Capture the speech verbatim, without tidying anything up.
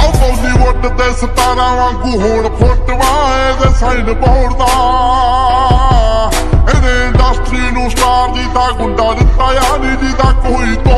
ਬਾਲੀਵੁੱਡ ਦੇ ਸਤਾਰਾਂ ਵਾਂਗੂ ਹੁਣ ਫੋਟੋਆਂ ਇਹਦੇ ਸਾਈਨ ਬੋਰਡ ਦਾ। ਇਹਦੇ ਇੰਡਸਟਰੀ ਨੂੰ ਸਟਾਰ ਦੀ ਤਾਂ ਗੁੰਡਾ ਦਿੱਤਾ ਯਾਰ, ਜਿਹਦਾ ਕੋਈ